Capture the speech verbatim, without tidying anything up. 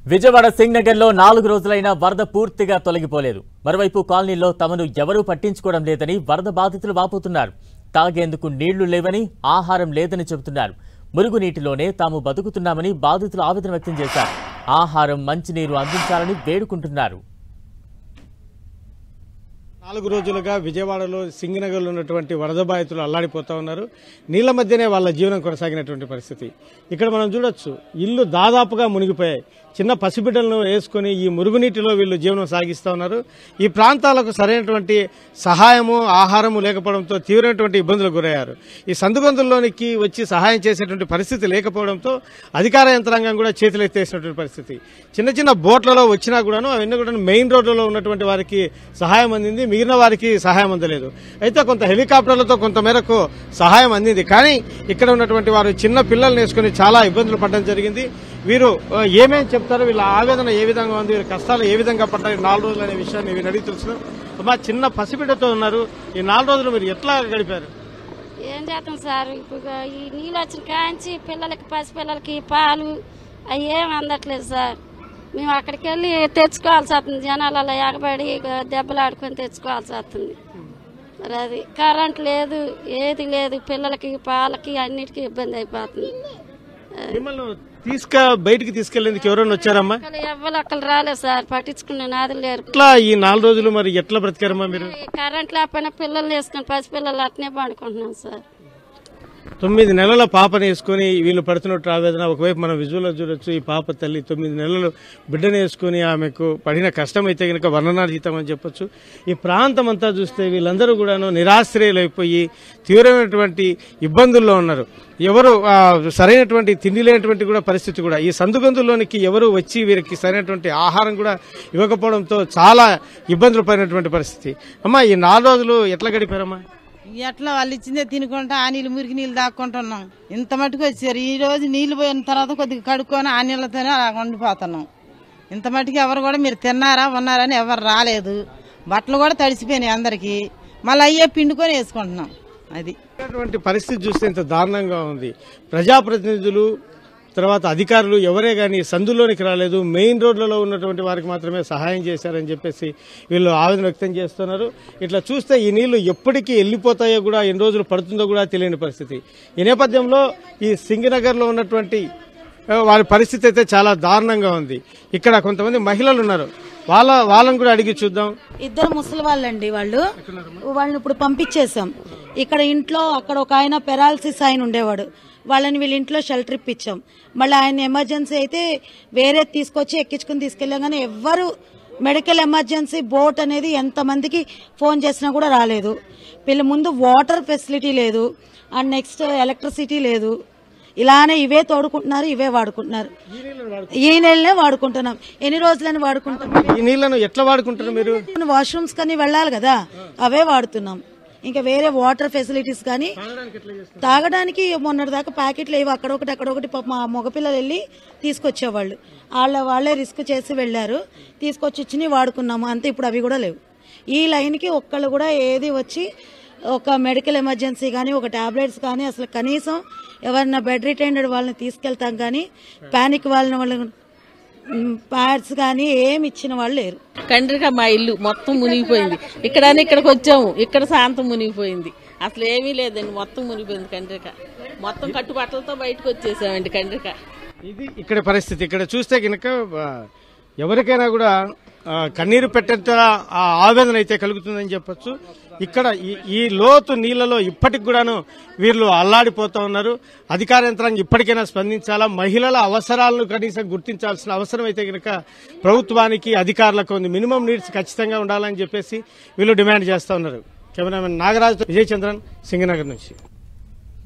విజయవాడ సింగ్ నగర్ లో నాలుగు రోజులైన వరద పూర్తిగా తొలగిపోలేదు. మరోవైపు కాలనీలో తమను ఎవరూ పట్టించుకోవడం లేదని వరద బాధితులు వాపోతున్నారు. తాగేందుకు నీళ్లు లేవని, ఆహారం లేదని చెబుతున్నారు. మురుగునీటిలోనే తాము బతుకుతున్నామని బాధితులు ఆవేదన వ్యక్తం చేశారు. ఆహారం, మంచినీరు అందించాలని వేడుకుంటున్నారు. నాలుగు రోజులుగా విజయవాడలో సింగనగర్లో ఉన్నటువంటి వరద బాధితులు అల్లాడిపోతా ఉన్నారు. నీళ్ల మధ్యనే వాళ్ళ జీవనం కొనసాగినటువంటి పరిస్థితి ఇక్కడ మనం చూడొచ్చు. ఇల్లు దాదాపుగా మునిగిపోయాయి. చిన్న పసిబిడ్డలను వేసుకుని ఈ మురుగునీటిలో వీళ్ళు జీవనం సాగిస్తూ ఉన్నారు. ఈ ప్రాంతాలకు సరైనటువంటి సహాయము, ఆహారము లేకపోవడంతో తీవ్రమైనటువంటి ఇబ్బందులకు గురయ్యారు. ఈ సందుగొందుల్లోనికి వచ్చి సహాయం చేసేటువంటి పరిస్థితి లేకపోవడంతో అధికార యంత్రాంగం కూడా చేతులెత్తేసినటువంటి పరిస్థితి. చిన్న చిన్న బోట్లలో వచ్చినా కూడాను అవన్నీ కూడా మెయిన్ రోడ్లలో ఉన్నటువంటి వారికి సహాయం అందింది, మిగిలిన వారికి సహాయం అందలేదు. అయితే కొంత హెలికాప్టర్లతో కొంత మేరకు సహాయం అందింది. కానీ ఇక్కడ ఉన్నటువంటి వారు చిన్న పిల్లల్ని వేసుకుని చాలా ఇబ్బందులు పడడం జరిగింది. వీరు ఏమేమి చెప్తారో, వీళ్ళ ఆవేదన ఏ విధంగా ఉంది, వీరి కష్టాలు ఏ విధంగా పడ్డాయి నాలుగు రోజులు అనే విషయాన్ని వీరు అడిగి తెలుసు. మా చిన్న పసిబిడ్డతో ఉన్నారు. ఈ నాలుగు రోజులు మీరు ఎట్లా గడిపారు? ఏం చేస్తాం సార్, ఇప్పుడు ఈ నీళ్ళు వచ్చిన కాంచి పిల్లలకి, పసిపిల్లలకి పాలు అవి ఏమి అందట్లేదు సార్. మేము అక్కడికి వెళ్ళి తెచ్చుకోవాల్సి వస్తుంది. జనాలలో ఎగబడి దెబ్బలాడుకొని తెచ్చుకోవాల్సి వస్తుంది. మరి అది కరెంట్ లేదు, ఏది లేదు. పిల్లలకి, పాలకి అన్నిటికీ ఇబ్బంది అయిపోతుంది. తీసుక బయటికి తీసుకెళ్లేందుకు ఎవరైనా వచ్చారమ్మా? ఎవ్వరు అక్కడ రాలేదు సార్, పట్టించుకునే నాదులు లేరు. ఎట్లా ఈ నాలుగు రోజులు మరి ఎట్లా బ్రతికారమ్మా మీరు? కరెంట్ లేకపోయినా పిల్లల్ని వేసుకుని పసిపిల్లలు అట్నే పండుకుంటున్నాం సార్. తొమ్మిది నెలల పాపని వేసుకుని వీళ్ళు పడుతున్నట్టు ఆవేదన. ఒకవైపు మనం విజువల్లో చూడొచ్చు. ఈ పాప తల్లి తొమ్మిది నెలలు బిడ్డను వేసుకుని ఆమెకు పడిన కష్టం అయితే కనుక వర్ణనాతీతం అని చెప్పొచ్చు. ఈ ప్రాంతం అంతా చూస్తే వీళ్ళందరూ కూడాను నిరాశ్రయులైపోయి తీవ్రమైనటువంటి ఇబ్బందుల్లో ఉన్నారు. ఎవరు సరైనటువంటి తిండి లేనటువంటి కూడా పరిస్థితి కూడా. ఈ సందుగొందుల్లోనికి ఎవరు వచ్చి వీరికి సరైనటువంటి ఆహారం కూడా ఇవ్వకపోవడంతో చాలా ఇబ్బందులు పడినటువంటి పరిస్థితి. అమ్మా, ఈ నాలుగు రోజులు ఎట్లా గడిపారమ్మా? ఎట్లా వాళ్ళు ఇచ్చిందే తినుకుంటా ఆ నీళ్ళు, మురికి నీళ్ళు దాక్కుంటున్నాం. ఇంత మటుకు వచ్చారు. ఈ రోజు నీళ్లు పోయిన తర్వాత కొద్దిగా కడుక్కొని ఆ నీళ్లతోనే వండిపోతున్నాం. ఇంత మటుకు ఎవరు కూడా మీరు తిన్నారా, ఉన్నారని ఎవరు రాలేదు. బట్టలు కూడా తడిసిపోయినాయి అందరికి. మళ్ళీ అయ్యే పిండుకొని వేసుకుంటున్నాం. అది పరిస్థితి చూస్తే ఇంత దారుణంగా ఉంది. ప్రజాప్రతినిధులు, తర్వాత అధికారులు ఎవరే గానీ సందులోనికి రాలేదు. మెయిన్ రోడ్లలో ఉన్నటువంటి వారికి మాత్రమే సహాయం చేశారని చెప్పేసి వీళ్ళు ఆవేదన వ్యక్తం చేస్తున్నారు. ఇట్లా చూస్తే ఈ నీళ్లు ఎప్పటికీ వెళ్లిపోతాయో కూడా, ఎన్ని రోజులు పడుతుందో కూడా తెలియని పరిస్థితి. ఈ నేపథ్యంలో ఈ సింగనగర్ లో ఉన్నటువంటి వారి పరిస్థితి అయితే చాలా దారుణంగా ఉంది. ఇక్కడ కొంతమంది మహిళలు ఉన్నారు. వాళ్ళ వాళ్ళని కూడా అడిగి చూద్దాం. ఇద్దరు ముసలి వాళ్ళండి. వాళ్ళు వాళ్ళని ఇప్పుడు పంపించేశాం. ఇక్కడ ఇంట్లో అక్కడ ఒక ఆయన పెరాలసిస్ ఆయన ఉండేవాడు. వాళ్ళని వీళ్ళ ఇంట్లో షెల్టర్ ఇప్పించాం. మళ్ళీ ఆయన ఎమర్జెన్సీ అయితే వేరే తీసుకొచ్చి ఎక్కించుకుని తీసుకెళ్ళాం. కానీ ఎవ్వరు మెడికల్ ఎమర్జెన్సీ బోట్ అనేది ఎంతమందికి ఫోన్ చేసినా కూడా రాలేదు. వీళ్ళ ముందు వాటర్ ఫెసిలిటీ లేదు, అండ్ నెక్స్ట్ ఎలక్ట్రిసిటీ లేదు. ఇలానే ఇవే తోడుకుంటున్నారు, ఇవే వాడుకుంటున్నారు. ఈ నీళ్ళనే వాడుకుంటున్నాం. ఎన్ని రోజులని వాడుకుంటున్నాం? ఈ నీళ్లను ఎట్లా వాడుకుంటున్నారు మీరు? వాష్రూమ్స్ కానీ వెళ్ళాలి కదా, అవే వాడుతున్నాం. ఇంకా వేరే వాటర్ ఫెసిలిటీస్ కానీ తాగడానికి మొన్నటి దాకా ప్యాకెట్లు ఏవి అక్కడొకటి అక్కడొకటి మా మగపిల్లలు వెళ్ళి తీసుకొచ్చేవాళ్ళు. వాళ్ళ వాళ్లే రిస్క్ చేసి వెళ్లారు, తీసుకొచ్చి ఇచ్చి వాడుకున్నాము అంతే. ఇప్పుడు అవి కూడా లేవు. ఈ లైన్కి ఒక్కళ్ళు కూడా ఏది వచ్చి ఒక మెడికల్ ఎమర్జెన్సీ కానీ, ఒక టాబ్లెట్స్ కానీ, అసలు కనీసం ఎవరన్నా బెడ్ రిటైండెడ్ వాళ్ళని తీసుకెళ్తాం కానీ, పానిక్ వాళ్ళని వాళ్ళ ప్యాడ్స్ కానీ ఏమి ఇచ్చిన వాళ్ళు లేరు. కండ్రిక మా ఇల్లు మొత్తం మునిగిపోయింది. ఇక్కడ ఇక్కడికి వచ్చాము, ఇక్కడ శాంతం మునిగిపోయింది. అసలు ఏమీ లేదండి, మొత్తం మునిగిపోయింది. కండ్రిక మొత్తం కట్టుబట్టలతో బయటకు వచ్చేసామండి. కండ్రిక ఇది ఇక్కడ పరిస్థితి. ఇక్కడ చూస్తే కనుక ఎవరికైనా కూడా కన్నీరు పెట్టేంత ఆవేదన అయితే కలుగుతుందని చెప్పొచ్చు. ఇక్కడ ఈ లోతు నీళ్లలో ఇప్పటికి కూడాను వీళ్ళు అల్లాడిపోతా ఉన్నారు. అధికార యంత్రాంగం ఇప్పటికైనా స్పందించాలా, మహిళల అవసరాలను కనీసం గుర్తించాల్సిన అవసరం అయితే కనుక ప్రభుత్వానికి, అధికారులకు ఉంది. మినిమం నీడ్స్ ఖచ్చితంగా ఉండాలని చెప్పేసి వీళ్ళు డిమాండ్ చేస్తా ఉన్నారు. కెమెరామెన్ నాగరాజ్, విజయ్ చంద్రన్, సింగనగర్ నుంచి.